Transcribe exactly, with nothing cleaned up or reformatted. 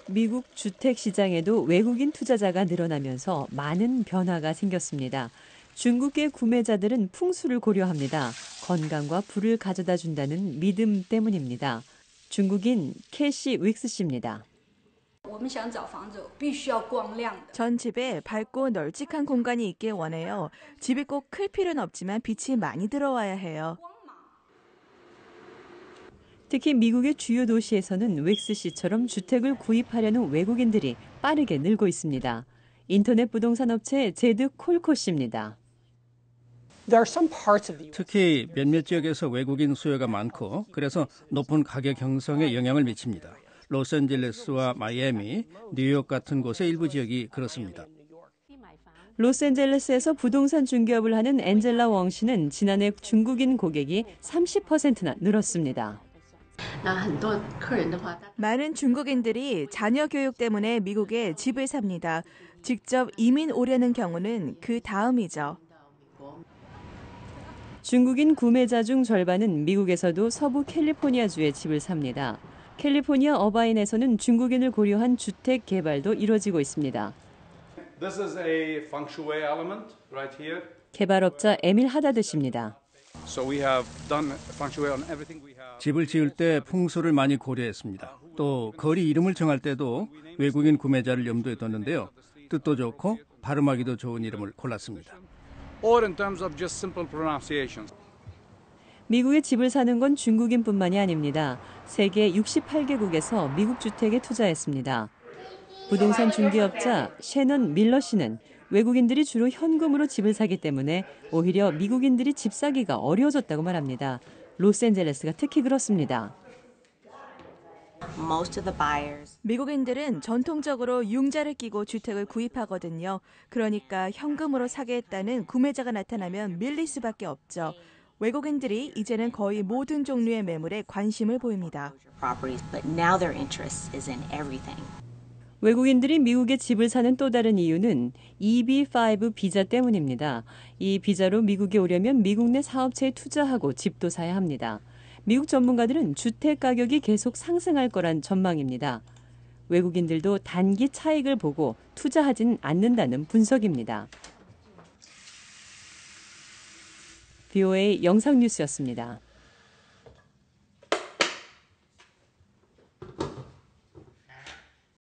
미국 주택 시장에도 외국인 투자자가 늘어나면서 많은 변화가 생겼습니다. 중국계 구매자들은 풍수를 고려합니다. 건강과 부를 가져다 준다는 믿음 때문입니다. 중국인 캐시 윅스 씨입니다. 전 집에 밝고 널찍한 공간이 있길 원해요. 집이 꼭 클 필요는 없지만 빛이 많이 들어와야 해요. 특히 미국의 주요 도시에서는 윅스 씨처럼 주택을 구입하려는 외국인들이 빠르게 늘고 있습니다. 인터넷 부동산 업체 제드 콜코 씨입니다. 특히 몇몇 지역에서 외국인 수요가 많고 그래서 높은 가격 형성에 영향을 미칩니다. 로스앤젤레스와 마이애미, 뉴욕 같은 곳의 일부 지역이 그렇습니다. 로스앤젤레스에서 부동산 중개업을 하는 앤젤라 웡 씨는 지난해 중국인 고객이 삼십 퍼센트나 늘었습니다. 많은 중국인들이 자녀 교육 때문에 미국에 집을 삽니다. 직접 이민 오려는 경우는 그 다음이죠. 중국인 구매자 중 절반은 미국에서도 서부 캘리포니아주에 집을 삽니다. 캘리포니아 어바인에서는 중국인을 고려한 주택 개발도 이뤄지고 있습니다. This is a feng shui element right here. 개발업자 에밀 하다드 씨입니다. So we have done feng shui on everything we have. 집을 지을 때 풍수를 많이 고려했습니다. 또 거리 이름을 정할 때도 외국인 구매자를 염두에 뒀는데요. 뜻도 좋고 발음하기도 좋은 이름을 골랐습니다. Or in terms of just simple pronunciations. 미국에 집을 사는 건 중국인뿐만이 아닙니다. 세계 육십팔 개국에서 미국 주택에 투자했습니다. 부동산 중개업자 셰넌 밀러 씨는 외국인들이 주로 현금으로 집을 사기 때문에 오히려 미국인들이 집 사기가 어려워졌다고 말합니다. 로스앤젤레스가 특히 그렇습니다. 미국인들은 전통적으로 융자를 끼고 주택을 구입하거든요. 그러니까 현금으로 사겠다는 구매자가 나타나면 밀릴 수밖에 없죠. 외국인들이 이제는 거의 모든 종류의 매물에 관심을 보입니다. 외국인들이 미국에 집을 사는 또 다른 이유는 이비 오 비자 때문입니다. 이 비자로 미국에 오려면 미국 내 사업체에 투자하고 집도 사야 합니다. 미국 전문가들은 주택 가격이 계속 상승할 거란 전망입니다. 외국인들도 단기 차익을 보고 투자하진 않는다는 분석입니다. 브이오에이 영상 뉴스였습니다.